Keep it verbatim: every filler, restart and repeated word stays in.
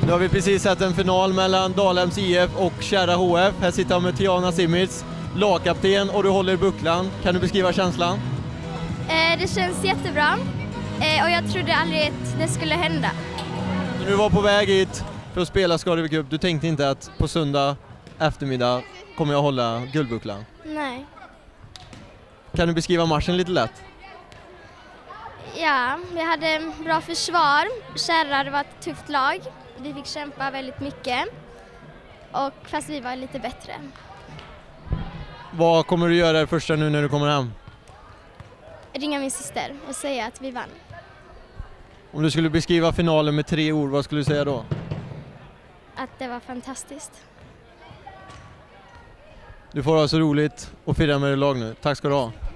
Nu har vi precis sett en final mellan Dalhems I F och Kärra H F. Här sitter jag med Tiana Simic, lagkapten, och du håller i bucklan. Kan du beskriva känslan? Eh, det känns jättebra eh, och jag trodde aldrig att det skulle hända. Du var på väg hit för att spela Skaraborg Cup. Du tänkte inte att på söndag eftermiddag kommer jag hålla guldbucklan? Nej. Kan du beskriva matchen lite lätt? Ja, vi hade bra försvar. Kärra, det var ett tufft lag. Vi fick kämpa väldigt mycket. Och fast vi var lite bättre. Vad kommer du göra det första nu när du kommer hem? Ringa min syster och säga att vi vann. Om du skulle beskriva finalen med tre ord, vad skulle du säga då? Att det var fantastiskt. Du får ha så roligt och fira med dig lag nu. Tack ska du ha.